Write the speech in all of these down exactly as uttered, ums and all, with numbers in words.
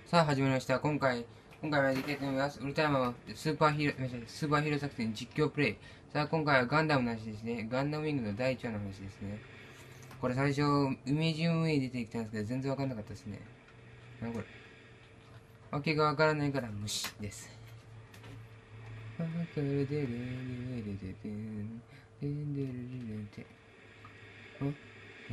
さあ始まりました。今回、今回はやりたいと思います。ウルトラマンスーパーヒーロー、スーパーヒーロー作戦実況プレイ。さあ今回はガンダムの話ですね。ガンダムウィングのだいいちわの話ですね。これ最初、イメージ運営出てきたんですけど、全然わかんなかったですね。なこれ。わけがわからないから無視です。あこれでれれれれれれれんでんでれれれんて。んなんだ。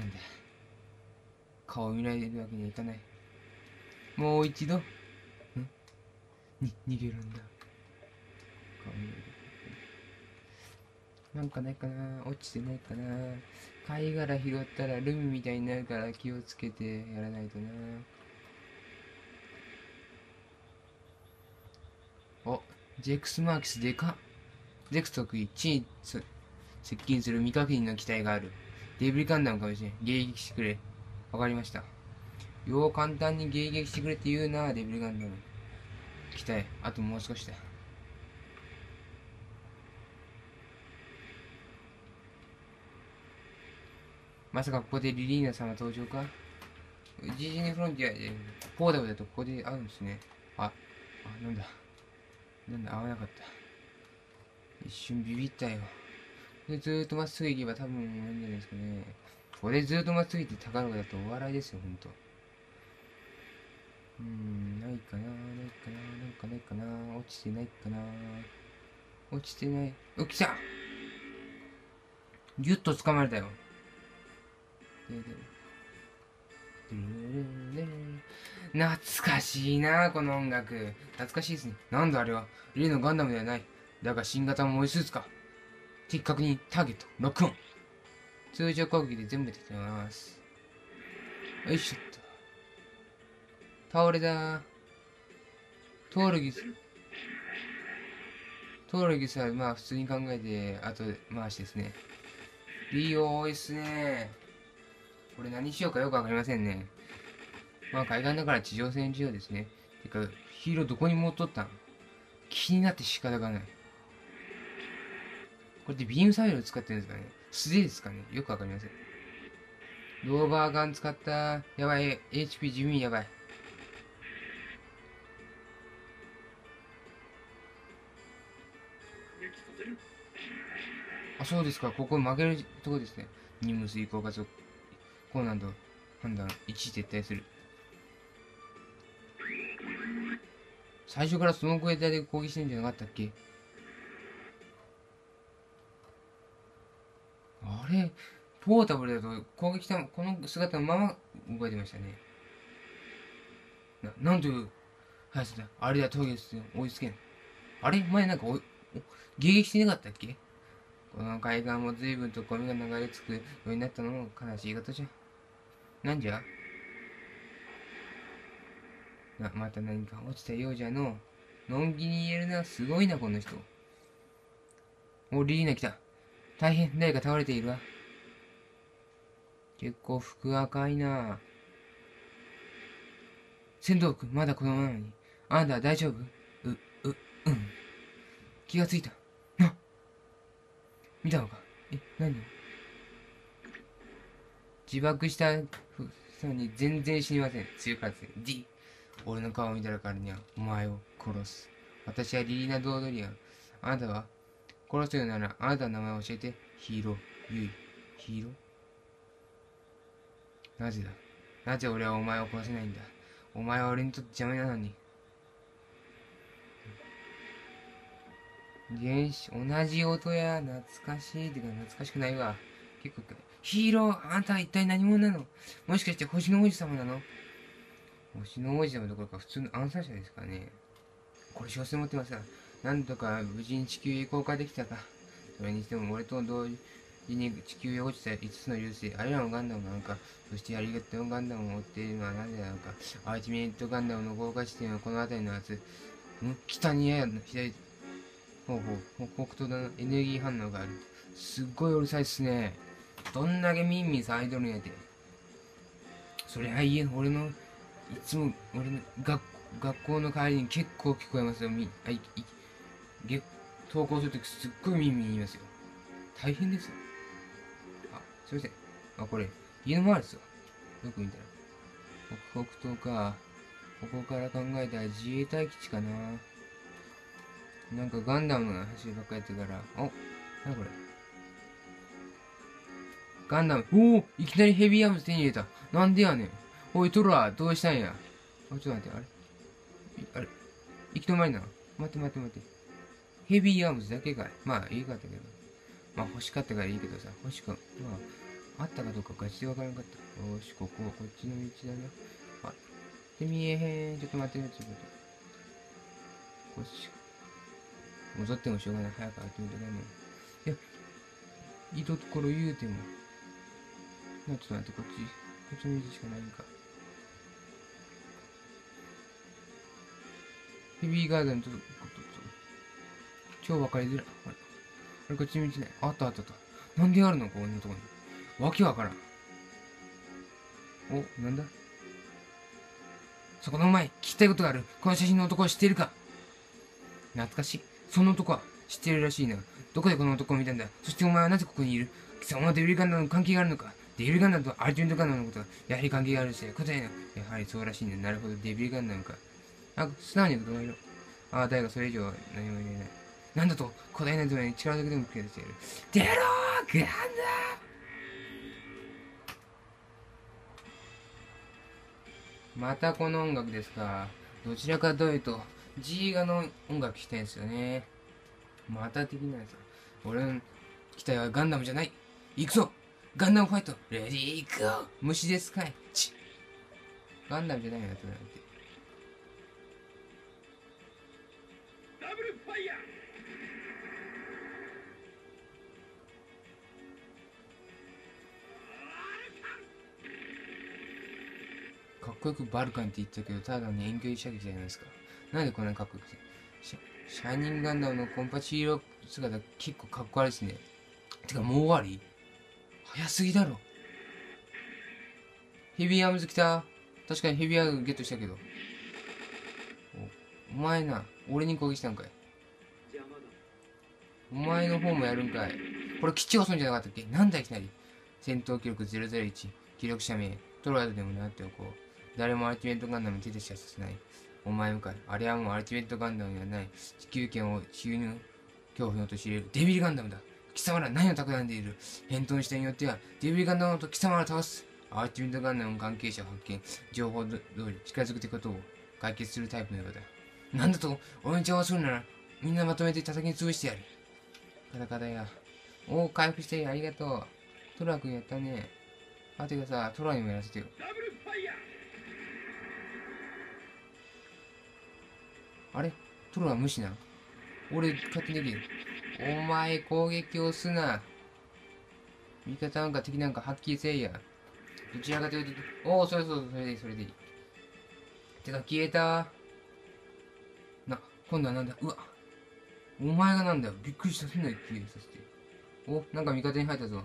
顔を見られるわけにはいかない。もう一度。んに、逃げるんだ。顔見られる。なんかないかな、落ちてないかな。貝殻拾ったらルミみたいになるから気をつけてやらないとな。お、ジェクスマーキスでかっ。ゼクス得意、地に接近する未確認の機体がある。デブリガンダムかもしれん。迎撃してくれ。わかりました。よう簡単に迎撃してくれって言うな、デブリガンダム。機体、あともう少しだ。まさかここでリリーナ様登場か。ジージーネフロンティアでポータブルだとここで会うんですね。あ、あ、なんだ。なんだ、合わなかった。一瞬ビビったよ。これずーっとまっすぐ行けば多分いいんじゃないですかね。これずーっとまっすぐ行って宝塚だとお笑いですよ、ほんと。うーん、ないかな、ないかな、なんかないかな、落ちてないかな。落ちてない。お、来た。ギュッと掴まれたよ。でで懐かしいな、この音楽。懐かしいですね。なんだあれは。例のガンダムではない。だが新型モイスーツか。的確にターゲット、ロックオン。通常攻撃で全部敵ます。よいしょっと。倒れだ。トールギス。トールギスはまあ普通に考えて、あと回しですね。リー多いっすね。これ何しようかよくわかりませんね。まあ海岸だから地上戦しようですね。てか、ヒーローどこに持っとったん？気になって仕方がない。これってビームサイル使ってるんですかね？素手ですかね？よくわかりません。ローバーガン使った。やばい。エイチピー 地味やばい。あ、そうですか。ここ負けるとこですね。任務遂行加速。高難度。判断。一時撤退する。最初からその声帯で攻撃してんじゃなかったっけ？あれポータブルだと攻撃したこの姿のまま動いてましたね。な、なんという速さだ。あれだ、峠ですよ。追いつけん。あれ前なんかお、お、迎撃してなかったっけ？この海岸も随分とゴミが流れ着くようになったのも悲しいことじゃ。なんじゃ？な、また何か落ちたようじゃの。のんきに言えるな。すごいな、この人。お、リリーナ来た。大変、誰か倒れているわ。結構服赤いな。戦闘服、まだこのままに。あんたは大丈夫？う、う、うん。気がついた。な、見たのか？え、何？自爆したふに全然死にません。強かったですね。D。俺の顔を見たら彼にはお前を殺す。私はリリーナ・ドードリアン。あなたは殺すようならあなたの名前を教えて。ヒーロー、ユイ。ヒーロー？なぜだ？なぜ俺はお前を殺せないんだ？お前は俺にとって邪魔なのに。原始、同じ音や、懐かしい。てか懐かしくないわ。結構、ヒーロー、あんたは一体何者なの？もしかして星の王子様なの？星の王子様どころか普通の暗殺者ですからね。これ小説持ってますが、なんとか無事に地球へ降下できたか。それにしても俺と同時に地球へ落ちたいつつの粒子、あれらのガンダムなのか、そしてありがとうガンダムを追っているのはなぜなのか、アーチメントガンダムの降下地点はこの辺りのはず。ん北にやや左、ほうほう、北東だな、エネルギー反応がある。すっごいうるさいっすね。どんだけミンミン騒いどるんやて。それはいえ、俺の、いつも、俺の学学校の帰りに結構聞こえますよ。みあいいげ登校するときすっごいミンミン言いますよ。大変ですよ。あ、すいません。あ、これ、家の周りですよ。よく見たら。北北東か。 ここから考えたら自衛隊基地かな。なんかガンダムが走りばっかりやってるから。お、なにこれ。ガンダム。おお、いきなりヘビーアームズ手に入れた。なんでやねん。おい、トロはどうしたんや。あ、ちょっと待って、あれあれ行き止まりなの。待って待って待って。ヘビーアームズだけかい。まあ、いいかったけど。まあ、欲しかったからいいけどさ。欲しく、まあ、あったかどうかガチでわからんかった。よし、ここはこっちの道だな。あ、で、見えへん。ちょっと待ってよ、ちょっと。こっち。戻ってもしょうがない。早く開けてみてくれね。いや、いいところ言うても。ちょっと待って、こっち。こっちの道しかないんか。ヘビーガーデンと、超分かりづらい。あれ、あれこっちの道ない。あったあったあった。なんであるのこんなとこに。わけわからん。お、なんだそこのお前、聞きたいことがある。この写真の男を知っているか。懐かしい。その男は知っているらしいな。どこでこの男を見たんだ。そしてお前はなぜここにいる。貴様はデビルガンダムの関係があるのか。デビルガンダムとアルティメットガンダムのことは、やはり関係があるし、答えな。やはりそうらしいんだ。なるほど、デビルガンダムか。あ、素直にことがいろ。ああ、誰がそれ以上何も言えない。なんだと、古代などに力だけでも受け出している。デローガンダム。またこの音楽ですか。どちらかというと、G ガの音楽したいんですよね。また的なやつ。俺の機体はガンダムじゃない。行くぞガンダムファイトレディーゴー虫ですかいチガンダムじゃないやつなんて。ダブルファイヤー。かっこよくバルカンって言ったけど、ただの遠距離射撃じゃないですか。なんでこんなにかっこよくて。シャシャイニングガンダムのコンパチ色姿結構かっこ悪いですね。てかもう終わり早すぎだろ。ヘビーアームズ来た。確かにヘビーアームズゲットしたけど。お、お前な、俺に攻撃したんかい。お前の方もやるんかい。これ基地がそんじゃなかったっけ。なんだいきなり。戦闘記録ゼロゼロいち。記録者名。トロワードでもなっておこう。誰もアルティメットガンダムに手でしかさせない。お前もかい。あれはもうアルティメットガンダムにはない。地球圏を収入恐怖のと知れるデビルガンダムだ。貴様ら何を企んでいる。返答したによってはデビルガンダムと貴様らを倒す。アルティメットガンダムの関係者を発見。情報通り近づくってことを解決するタイプのようだ。なんだと俺に邪魔するならみんなまとめて叩きに潰してやる。カタカタや。おお、回復してありがとう。トラ君やったね。あ、てかさ、トラにもやらせてよ。あれトラは無視な。俺勝手にできる。お前攻撃をすな。味方なんか敵なんかはっきりせいや。どちらかというと、おお、それそう、それでいい、それでいい。てか消えた。な、今度はなんだ。うわ。お前がなんだよ。びっくりした。そんなに消えさせて。お、なんか味方に入ったぞ。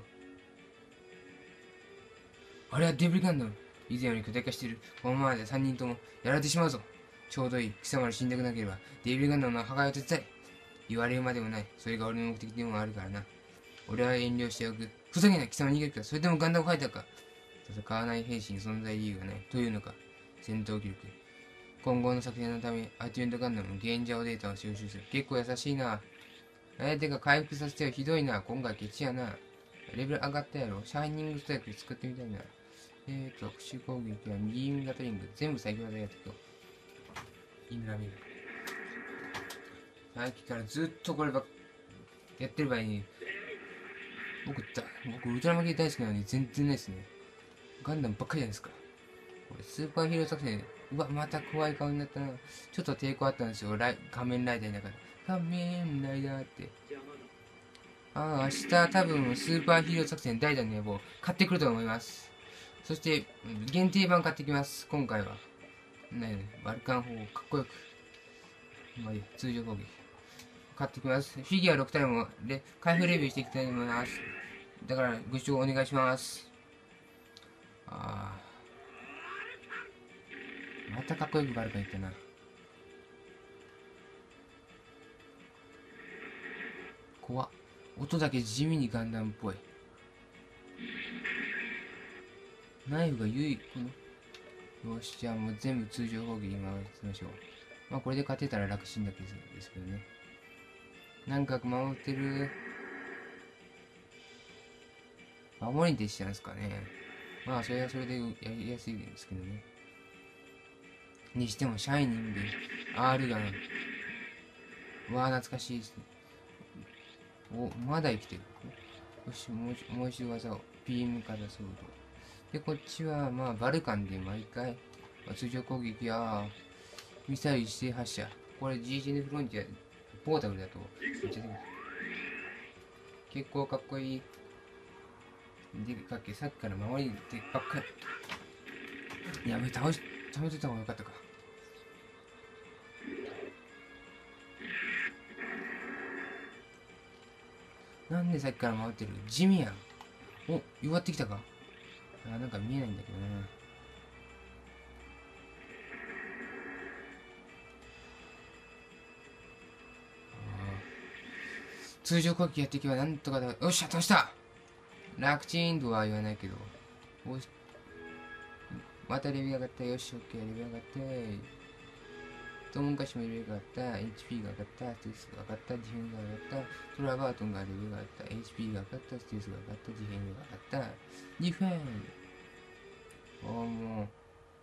あれはデブリガンダム。以前より巨大化している。このままでさんにんともやられてしまうぞ。ちょうどいい。貴様ら死んでくなければ、デブリガンダムの破壊を手伝い。言われるまでもない。それが俺の目的でもあるからな。俺は遠慮しておく。ふざけんな、貴様逃げるか。それともガンダムファイターか。戦わない兵士に存在理由がない。というのか。戦闘記録。今後の作戦のため、アルティメットガンダムの現状データを収集する。結構優しいな。相手が回復させてよ。ひどいな。今回ケチやな。レベル上がったやろ。シャイニングストライク作ってみたいな。えーと、特殊攻撃は右耳ガトリング。全部最強技やっていこう。インラミル。さっきからずっとこればっやってる場合に、僕だ、僕ウルトラマゲー大好きなのに全然ないですね。ガンダムばっかりじゃないですか。これスーパーヒーロー作戦、うわ、また怖い顔になったな。ちょっと抵抗あったんですよ。ライ仮面ライダーだから。仮面ライダーって。ああ、明日多分スーパーヒーロー作戦代打の野望買ってくると思います。そして、限定版買ってきます。今回は。ねえ、バルカン砲かっこよく。まあいいや、通常攻撃。買ってきます。フィギュアろく体もで開封レビューしていきたいと思います。だからご視聴お願いします。ああ。またかっこよくバルカンいったな。怖っ。音だけ地味にガンダムっぽい。ナイフが唯一、この、 よし、じゃあもう全部通常攻撃回しましょう。まあこれで勝てたら楽ちんだけですけどね。なんか守ってる。守りでしたんですかね。まあそれはそれでやりやすいんですけどね。にしてもシャイニング R ガン。わあ懐かしいですね。お、まだ生きてる。よし、もうもう一度技を。ビームからソード。で、こっちはまあバルカンで毎回、まあ、通常攻撃やミサイル一斉発射。これ ジージーエヌ フロンティアポータブルだとめっちゃできる。結構かっこいい。でかっけ、さっきから周りでばっかり。やべ、倒し、倒してた方がよかったか。なんでさっきから回ってる地味やん。お、弱ってきたか。あ、なんか見えないんだけどな。通常攻撃やっていけばなんとかだ。よっしゃ、倒した。楽ちんとは言わないけど。おし、またレベル上がった。よし、オッケー、レベル上がって。トムンカシもレベルが上がった。エイチピー が上がった。ステースが上がった。ディフェンスが上がった。トラバートンがレベルが上がった。エイチピー が上がった。ステースが上がった。ディフェンスが上がった。ディフェンス。ああ、もう。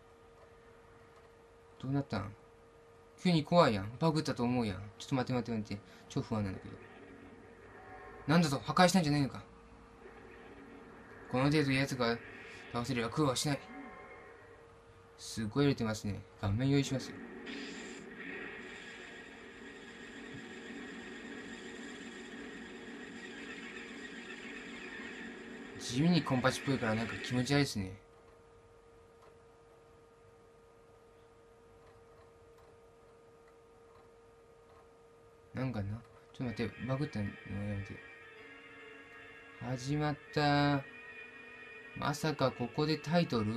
どうなったん？急に怖いやん。バグったと思うやん。ちょっと待って待って待って。超不安なんだけど。なんだと、破壊したんじゃないのか。この程度奴が倒せれば苦労はしない。すごい揺れてますね。顔面用意しますよ。地味にコンパチっぽいからなんか気持ち悪いですね。なんかな。ちょっと待って、バグったのやめて。始まった。まさかここでタイトル？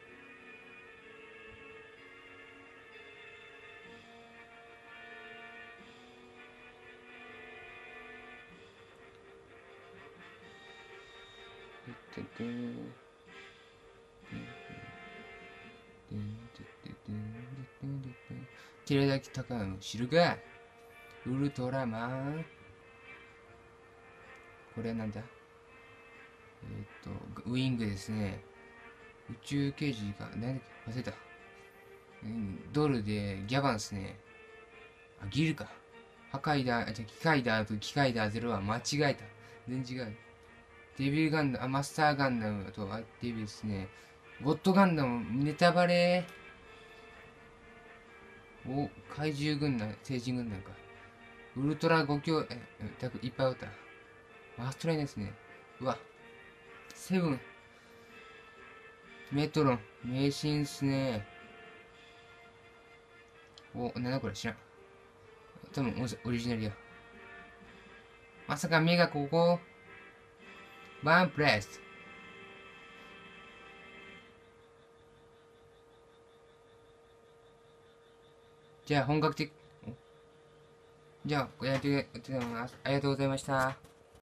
寺崎隆の知るか？ウルトラマン。これはなんだ？えっと、ウィングですね。宇宙刑事が、なんだっけ忘れた。うん、ドルでギャバンスね。あ、ギルか。破壊だ、あ、じゃ機械だと機械だゼロは間違えた。全然違う。デビルガンダム、あ、マスターガンダムと、あ、デビルですね。ゴッドガンダム、ネタバレ。お、怪獣軍団、聖人軍団か。ウルトラご強、え、いっぱいおった。ワーストラインですね。うわ。セブン。メトロン。迷信っすね。お、なんだこれ知らん。多分オリジナルや。まさか目がここ。ワンプレス。じゃあ本格的。じゃあ、やってくれてます。ありがとうございました。